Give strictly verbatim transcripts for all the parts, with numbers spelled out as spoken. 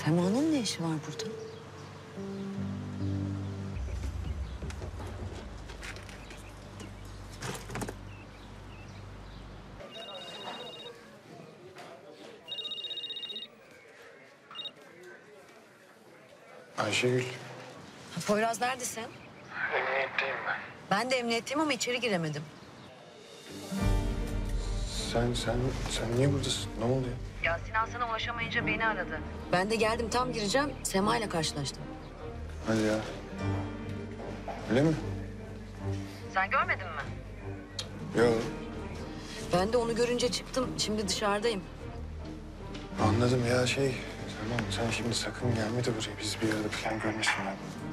Sema'nın ne işi var burada? Ayşegül. Ha, Poyraz neredesin? Emniyetteyim ben. Ben de emniyetteyim ama içeri giremedim. Sen, sen, sen niye buradasın? Ne oldu ya? Ya Sinan sana ulaşamayınca beni aradı. Ben de geldim tam gireceğim. Sema ile karşılaştım. Hadi ya. Öyle mi? Sen görmedin mi? Yok. Ben de onu görünce çıktım. Şimdi dışarıdayım. Anladım ya şey. Tamam sen şimdi sakın gelme de buraya. Biz bir arada falan görmesinler.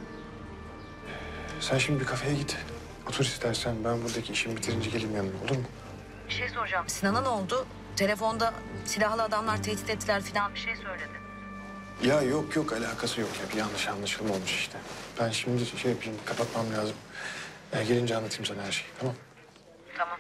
Sen şimdi bir kafeye git. Otur istersen ben buradaki işimi bitirince geleyim yanına olur mu? Bir şey soracağım. Sinan'a ne oldu? Telefonda silahlı adamlar tehdit ettiler falan bir şey söyledi. Ya yok yok alakası yok ya. Bir yanlış anlaşılma olmuş işte. Ben şimdi şey yapayım kapatmam lazım. Ee, gelince anlatayım sana her şeyi tamam. Tamam.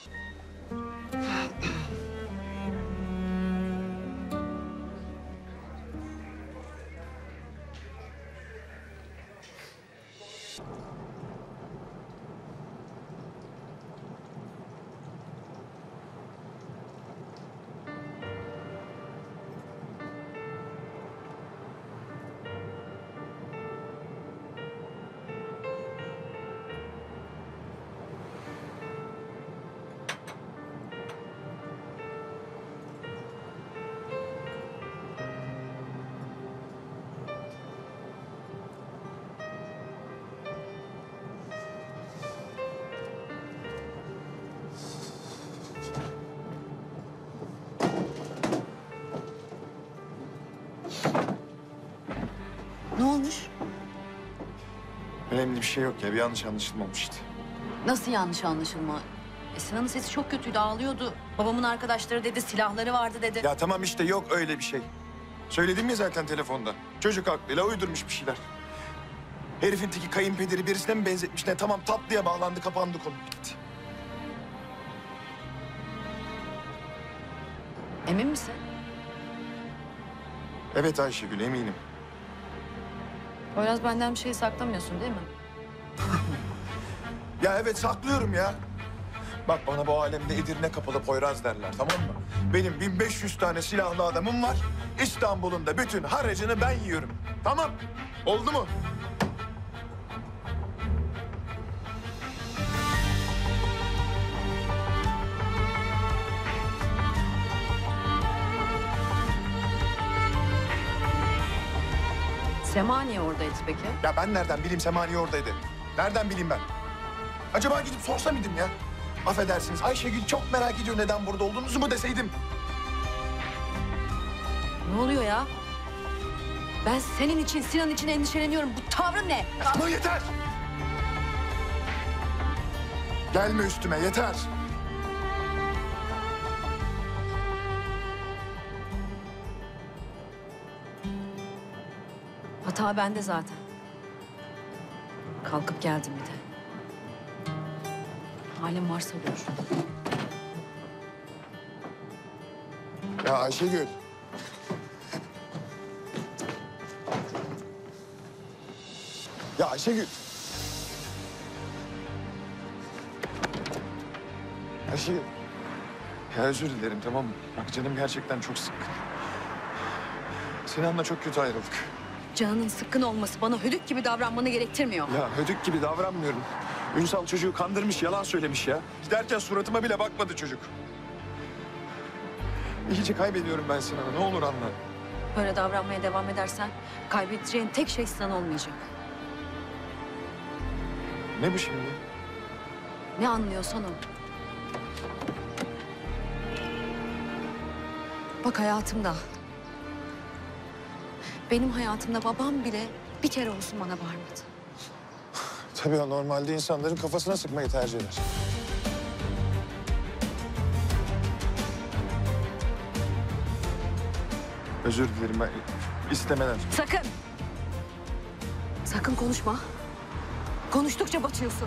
Ne olmuş? Önemli bir şey yok ya. Bir yanlış anlaşılma olmuş işte. Nasıl yanlış anlaşılma? E, Sinan'ın sesi çok kötüydü, ağlıyordu. Babamın arkadaşları dedi, silahları vardı dedi. Ya tamam işte yok öyle bir şey. Söyledim ya zaten telefonda. Çocuk aklıyla uydurmuş bir şeyler. Herifin teki kayınpederi birisine mi benzetmiş ne? Tamam tatlıya bağlandı kapandı konu bitti. Emin misin? Evet Ayşegül eminim. Poyraz benden bir şey saklamıyorsun değil mi? Ya evet saklıyorum ya. Bak bana bu alemde Edirne kapalı Poyraz derler tamam mı? Benim bin beş yüz tane silahlı adamım var. İstanbul'un da bütün haracını ben yiyorum. Tamam. Oldu mu? Sema niye oradaydı peki? Ya ben nereden bileyim Semani oradaydı? Nereden bileyim ben? Acaba gidip sorsa mıydım ya? Affedersiniz Ayşegül çok merak ediyor neden burada olduğunuzu mu deseydim? Ne oluyor ya? Ben senin için, Sinan için endişeleniyorum. Bu tavrın ne? Ama yeter! Gelme üstüme yeter. Hata bende zaten. Kalkıp geldim bir de. Halim varsa gör. Ya Ayşegül. Ya Ayşegül. Ayşegül. Ya özür dilerim tamam mı? Bak canım gerçekten çok sıkkın. Sinan'la çok kötü ayrıldık. Canının sıkkın olması bana hödük gibi davranmanı gerektirmiyor. Ya hödük gibi davranmıyorum. Ünsal çocuğu kandırmış, yalan söylemiş ya. Giderken suratıma bile bakmadı çocuk. İyice kaybediyorum ben Sinan'ı. Ne olur anla. Böyle davranmaya devam edersen kaybedeceğin tek şey Sinan olmayacak. Ne bu şimdi? Ne anlıyorsan o. Bak hayatımda. Benim hayatımda babam bile bir kere olsun bana bağırmadı. Tabii o normalde insanların kafasına sıkmayı tercih eder. Özür dilerim ben istemeden. Sakın! Sakın konuşma. Konuştukça batıyorsun.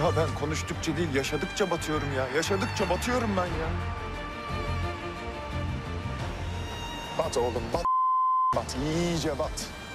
Ya ben konuştukça değil, yaşadıkça batıyorum ya. Yaşadıkça batıyorum ben ya. Bat oğlum, bat. Bat, iyice bat.